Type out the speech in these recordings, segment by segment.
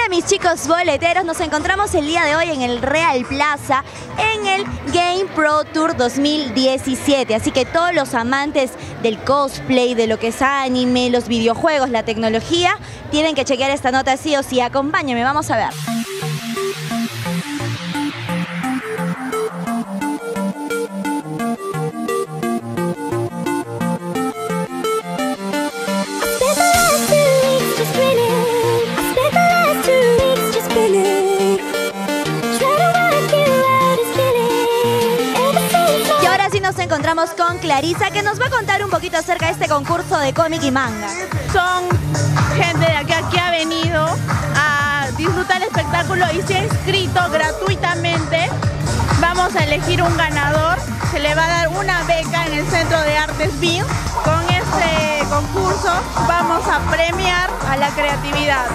Hola mis chicos boleteros, nos encontramos el día de hoy en el Real Plaza en el Game Pro Tour 2017, así que todos los amantes del cosplay, de lo que es anime, los videojuegos, la tecnología, tienen que chequear esta nota sí o sí. Acompáñame, vamos a ver. Nos encontramos con Clarisa, que nos va a contar un poquito acerca de este concurso de cómic y manga. Son gente de aquí ha venido a disfrutar el espectáculo y se ha inscrito gratuitamente. Vamos a elegir un ganador, se le va a dar una beca en el Centro de Artes BIM. Con este concurso vamos a premiar a la creatividad.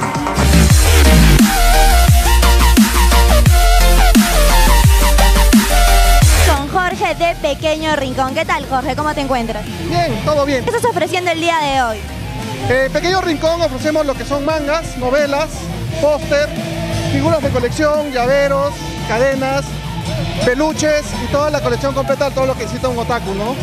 Jorge de Pequeño Rincón. ¿Qué tal, Jorge? ¿Cómo te encuentras? Bien, todo bien. ¿Qué estás ofreciendo el día de hoy? Pequeño Rincón ofrecemos lo que son mangas, novelas, póster, figuras de colección, llaveros, cadenas, peluches y toda la colección completa, todo lo que necesita un otaku, ¿no?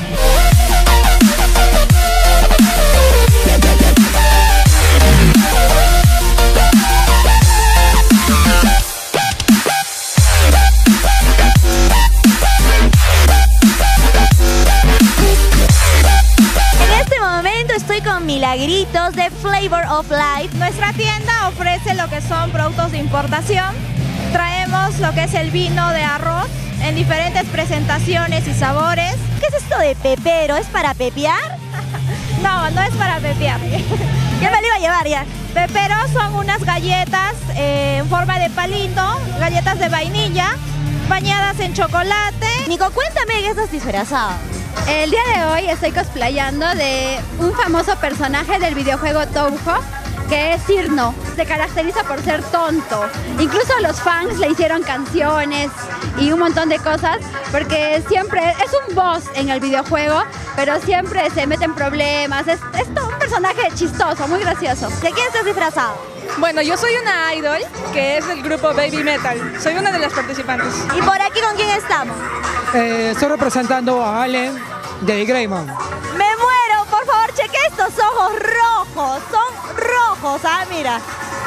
Estoy con Milagritos de Flavor of Life. Nuestra tienda ofrece lo que son productos de importación. Traemos lo que es el vino de arroz en diferentes presentaciones y sabores. ¿Qué es esto de pepero? ¿Es para pepear? No, no es para pepear. ¿Qué me lo iba a llevar ya? Pepero son unas galletas en forma de palito, galletas de vainilla, bañadas en chocolate. Nico, cuéntame qué estás disfrazado. El día de hoy estoy cosplayando de un famoso personaje del videojuego Touhou, que es Cirno. Se caracteriza por ser tonto. Incluso los fans le hicieron canciones y un montón de cosas, porque siempre es un boss en el videojuego, pero siempre se mete en problemas. Es un personaje chistoso, muy gracioso. ¿De quién estás disfrazado? Bueno, yo soy una idol, que es del grupo Baby Metal. Soy una de las participantes. ¿Y por aquí con quién estamos? Estoy representando a Allen de Greymon. ¡Me muero! Por favor, cheque estos ojos rojos. Son rojos, ¿ah? Mira.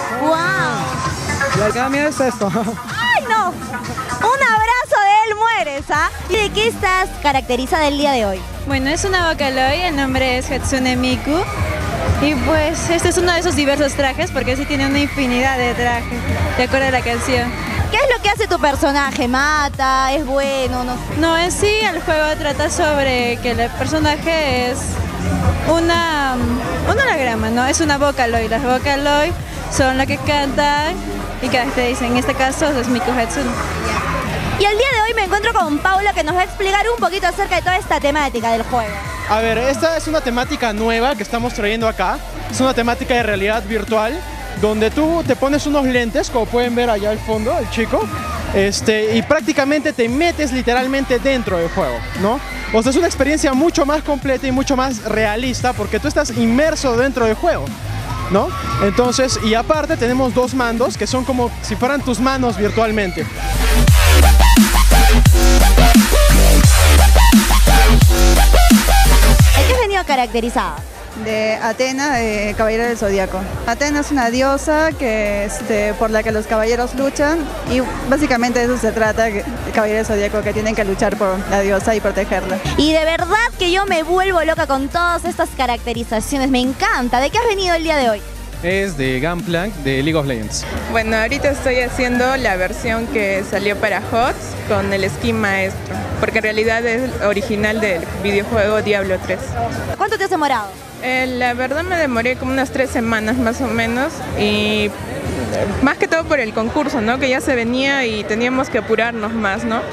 ¡Wow! La cambia es esto. ¡Ay, no! Un abrazo de él mueres, ¿ah? ¿Y de qué estás caracterizada el día de hoy? Bueno, es una Vocaloid, el nombre es Hatsune Miku. Y pues este es uno de esos diversos trajes, porque sí tiene una infinidad de trajes, de acuerdo a la canción. ¿Qué es lo que hace tu personaje? ¿Mata? ¿Es bueno? No, en sí el juego trata sobre que el personaje es un anagrama, ¿no? Es una Vocaloid. Las Vocaloid son las que cantan y caracterizan. En este caso es Miku Hatsune. Y el día de hoy me encuentro con Paulo, que nos va a explicar un poquito acerca de toda esta temática del juego. A ver, esta es una temática nueva que estamos trayendo acá. Es una temática de realidad virtual, donde tú te pones unos lentes, como pueden ver allá al fondo, el chico, y prácticamente te metes literalmente dentro del juego, ¿no? O sea, es una experiencia mucho más completa y mucho más realista, porque tú estás inmerso dentro del juego, ¿no? Entonces, y aparte tenemos dos mandos que son como si fueran tus manos virtualmente. ¿De qué has venido caracterizada? De Atena, de Caballero del Zodíaco. Atena es una diosa que, por la que los caballeros luchan, y básicamente de eso se trata, de Caballero del Zodíaco, que tienen que luchar por la diosa y protegerla. Y de verdad que yo me vuelvo loca con todas estas caracterizaciones, me encanta. ¿De qué has venido el día de hoy? Es de Gunplank de League of Legends. Bueno, ahorita estoy haciendo la versión que salió para HOTS con el skin maestro, porque en realidad es original del videojuego Diablo 3. ¿Cuánto te has demorado? La verdad me demoré como unas 3 semanas más o menos, y más que todo por el concurso, ¿no? Que ya se venía y teníamos que apurarnos más, ¿no?